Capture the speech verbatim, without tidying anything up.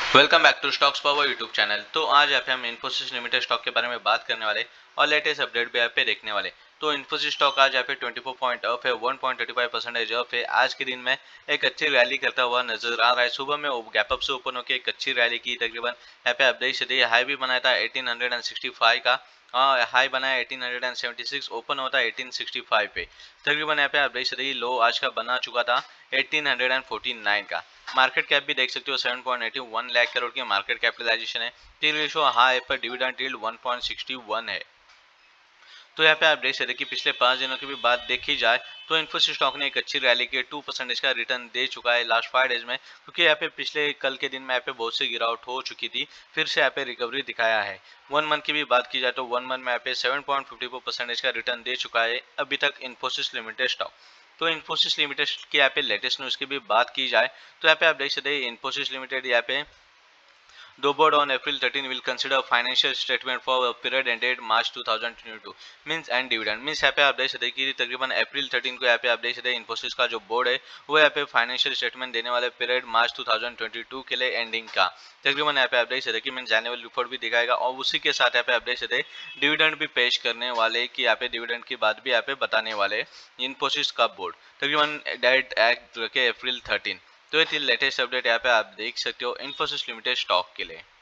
Welcome back to Stocks Power YouTube channel. तो आज यहाँ पे हम इन्फोसिस लिमिटेड स्टॉक के बारे में बात करने वाले और लेटेस्ट अपडेट भी यहाँ पे देखने वाले। तो इन्फोसिस स्टॉक आज यहाँ पे चौबीस पॉइंट अप है, one point thirty five percentage up है। आज के दिन में एक अच्छी रैली करता हुआ नजर आ रहा है। सुबह में गैप अप से ओपन होकर एक अच्छी रैली की, तकरीबन यहाँ पे आप देख सकते हैं हाई भी बनाया था एटीन सिक्सटी फाइव का, हाँ हाई बनाया एटीन सेवेंटी सिक्स, ओपन होता है एटीन सिक्सटी फाइव पे। तकरीबन यहाँ पे आप देख सकते हैं लो आज का बना चुका था एटीन फोर्टी नाइन का। मार्केट कैप भी देख सकते हो seven point eighty one lakh crore की मार्केट कैपिटलाइजेशन है। पी रेशो हाई पर dividend yield one point sixty one है। तो यहाँ पे आप देख सकते कि पिछले पाँच दिनों की भी बात देखी जाए तो इन्फोसिस स्टॉक ने एक अच्छी रैली के टू परसेंटेज का रिटर्न दे चुका है लास्ट फाइव डेज में, क्योंकि यहाँ पे पिछले कल के दिन में यहाँ पे बहुत सी गिरावट हो चुकी थी, फिर से यहाँ पे रिकवरी दिखाया है। वन मंथ की भी बात की जाए तो वन मंथ में यहाँ पे seven point fifty four percentage का रिटर्न दे चुका है अभी तक इन्फोसिस लिमिटेड स्टॉक। तो इन्फोसिस लिमिटेड की यहाँ पे लेटेस्ट न्यूज़ की भी बात की जाए तो यहाँ पे आप देख सकते हैं इन्फोसिस लिमिटेड यहाँ पे The board on April thirteenth will consider financial statement for a period ended March twenty twenty-two means end dividend means यहाँ पे आप देख सकते हैं कि तकरीबन अप्रैल थर्टीन को यहाँ पे आप देख सकते हैं इन्फोसिस का जो बोर्ड है वो यहाँ पे फाइनेंशियल स्टेटमेंट देने वाले period March two thousand twenty two के लिए एंडिंग का। तकरीबन यहाँ पे आप देख सकते हैं कि मींस एनुअल रिपोर्ट भी दिखाएगा और उसी के साथ यहाँ पे आप देख सकते हैं डिविडेंड भी पेश करने वाले कि यहाँ पे डिविडेंड की बात भी यहाँ पे बताने वाले इन्फोसिस का बोर्ड, तकरीबन डेट एक्ट के अप्रैल थर्टीन। तो ये थी लेटेस्ट अपडेट यहाँ पे आप देख सकते हो इन्फोसिस लिमिटेड स्टॉक के लिए।